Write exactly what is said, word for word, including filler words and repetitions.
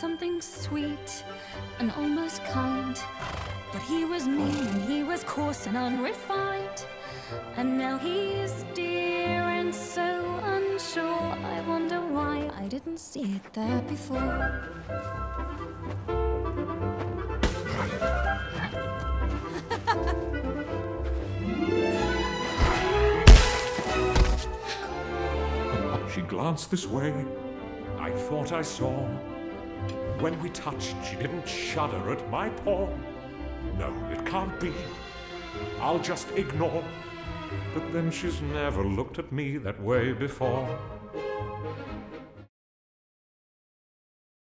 something sweet and almost kind. But he was mean and he was coarse and unrefined. And now he's dear and so unsure. I wonder why I didn't see it there before. She glanced this way, I thought I saw. When we touched, she didn't shudder at my paw. No, it can't be, I'll just ignore. But then she's never looked at me that way before.